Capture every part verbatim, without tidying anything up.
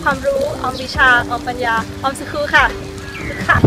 ความรู้ออมวิชาออมปัญญาออมสคูค่ะค่ะ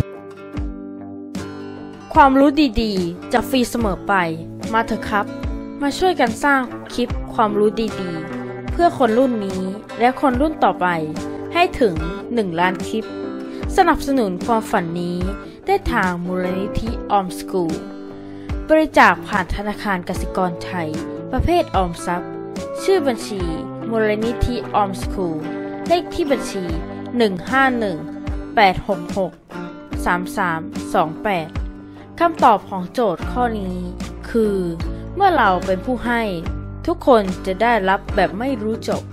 ความรู้ดีๆจะฟรีเสมอไปมาเถอะครับมาช่วยกันสร้างคลิปความรู้ดีๆเพื่อคนรุ่นนี้และคนรุ่นต่อไปให้ถึงหนึ่งล้านคลิปสนับสนุนความฝันนี้ได้ทางมูลนิธิออมสกูลบริจาคผ่านธนาคารกสิกรไทยประเภทออมทรัพย์ชื่อบัญชีมูลนิธิออมสกูลเลขที่บัญชีหนึ่ง ห้า หนึ่ง แปด หก หก สาม สาม สอง แปดคำตอบของโจทย์ข้อนี้คือเมื่อเราเป็นผู้ให้ทุกคนจะได้รับแบบไม่รู้จบ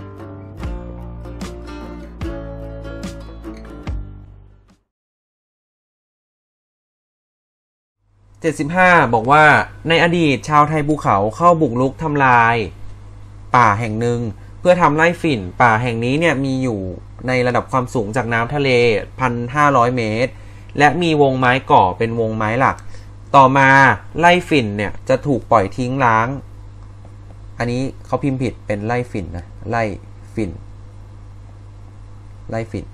เจ็ดสิบห้าบอกว่าในอดีตชาวไทยภูเขาเข้าบุกรุกทำลายป่าแห่งหนึ่งเพื่อทำไล่ฝิ่นป่าแห่งนี้เนี่ยมีอยู่ในระดับความสูงจากน้ำทะเล หนึ่งพันห้าร้อย เมตรและมีวงไม้ก่อเป็นวงไม้หลักต่อมาไล่ฝิ่นเนี่ยจะถูกปล่อยทิ้งร้างอันนี้เขาพิมพ์ผิดเป็นไล่ฝิ่นนะไล่ฝิ่นไล่ฝิ่น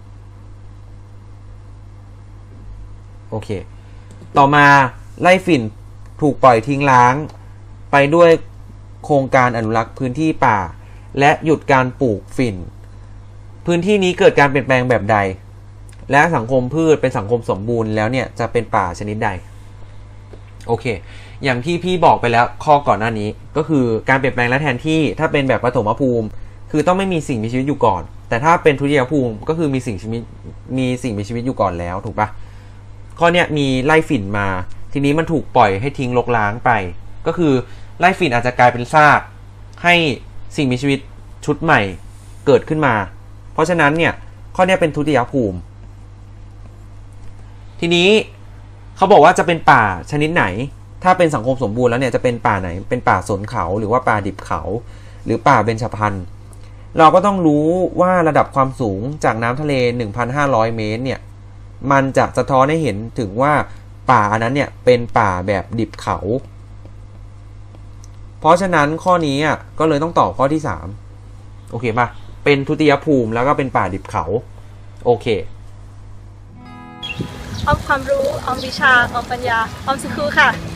โอเคต่อมาไล่ฝิ่นถูกปล่อยทิ้งร้างไปด้วยโครงการอนุรักษ์พื้นที่ป่าและหยุดการปลูกฝิ่นพื้นที่นี้เกิดการเปลี่ยนแปลงแบบใดและสังคมพืชเป็นสังคมสมบูรณ์แล้วเนี่ยจะเป็นป่าชนิดใดโอเคอย่างที่พี่บอกไปแล้วข้อก่อนหน้านี้ก็คือการเปลี่ยนแปลงและแทนที่ถ้าเป็นแบบปฐมภูมิคือต้องไม่มีสิ่งมีชีวิตอยู่ก่อนแต่ถ้าเป็นทุติยภูมิก็คือมีสิ่งชีวิตมีสิ่งมีชีวิตอยู่ก่อนแล้วถูกปะข้อเนี้ยมีไล่ฝิ่นมาทีนี้มันถูกปล่อยให้ทิ้งรกร้างไปก็คือไล่ฝิ่นอาจจะกลายเป็นซากให้สิ่งมีชีวิตชุดใหม่เกิดขึ้นมาเพราะฉะนั้นเนี่ยข้อนี้เป็นทุติยภูมิทีนี้เขาบอกว่าจะเป็นป่าชนิดไหนถ้าเป็นสังคมสมบูรณ์แล้วเนี่ยจะเป็นป่าไหนเป็นป่าสนเขาหรือว่าป่าดิบเขาหรือป่าเบญจพรรณเราก็ต้องรู้ว่าระดับความสูงจากน้ำทะเล หนึ่งพันห้าร้อย เมตรเนี่ยมันจะสะท้อนให้เห็นถึงว่าป่าอันนั้นเนี่ยเป็นป่าแบบดิบเขาเพราะฉะนั้นข้อนี้อ่ะก็เลยต้องตอบข้อที่สามโอเคป่ะเป็นทุติยภูมิแล้วก็เป็นป่าดิบเขาโอเคออมความรู้ออมวิชาออมปัญญาออมสคูค่ะ